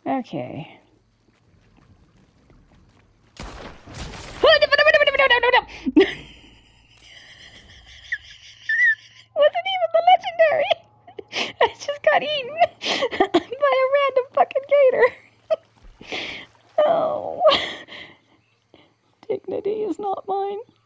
Okay. Wasn't even the legendary. I just got eaten by a random fucking gator. Oh. Dignity is not mine.